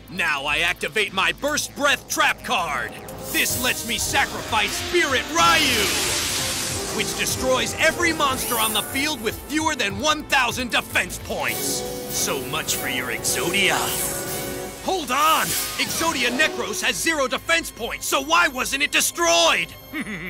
Now I activate my Burst Breath Trap card. This lets me sacrifice Spirit Ryu, which destroys every monster on the field with fewer than 1,000 defense points. So much for your Exodia. Hold on! Exodia Necros has 0 defense points, so why wasn't it destroyed?